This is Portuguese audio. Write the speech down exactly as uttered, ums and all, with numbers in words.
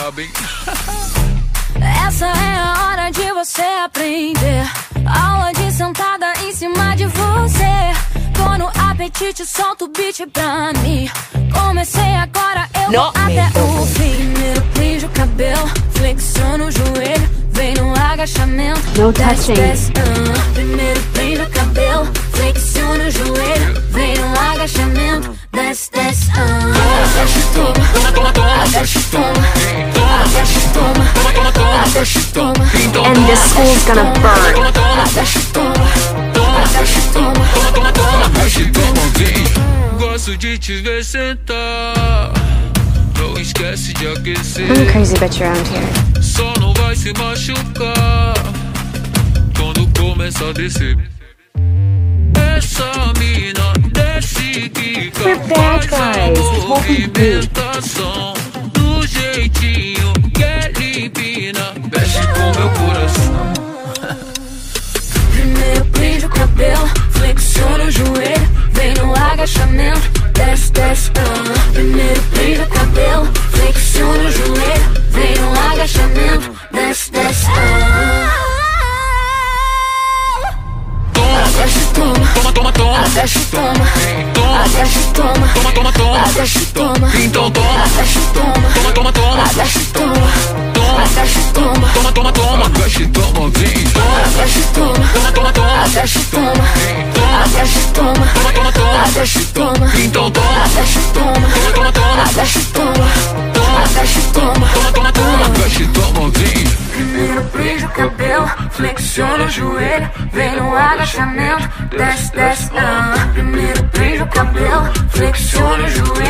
braba, hein? Essa é a hora de você aprender. Aula de sentada em cima de você. Tô no apetite, solta o beat pra mim. Comecei agora, eu vou até o fim. Primeiro prende o cabelo, flexiona o joelho, vem no agachamento. No touching. Desce, uh. Primeiro prende o cabelo, flexiona o joelho, vem no agachamento. Desce, desce, uh. Desce, toma, toma, toma, desce, toma, desce, toma, toma, toma, desce, toma. And this school's gonna burn. Desce, toma, desce, toma, toma, toma, desce, toma, vem. Gosto de te ver sentar. Não esquece de aquecer. I'm a crazy bitch around here. Só não vai se machucar quando começa a descer. Essa mina desce que faz a movimentação do jeitinho que é limpina. Mexe com meu coração. Primeiro prende o cabelo, flexiona o joelho, vem no agachamento. Desce, desce, uh. Primeiro prende o cabelo, flexiona o joelho, vem no agachamento. Desce, desce, uh. Desce, toma, toma, toma, toma, desce, toma, toma, desce, toma, toma, toma, toma, desce, toma, então toma, desce, toma, toma, toma, toma, desce, toma, toma, desce, toma, toma, toma, toma, desce, toma, vem, desce, toma, toma, toma, toma, desce, toma, desce, toma, toma, toma, toma, desce, toma, então toma, desce, toma, toma, toma, toma, desce, toma, desce, toma, toma, toma, toma, desce, toma, vem. Primeiro prende o cabelo, flexiona o joelho, vem no agachamento. Desce, desce, uh. Primeiro prende o cabelo, flexiona o joelho,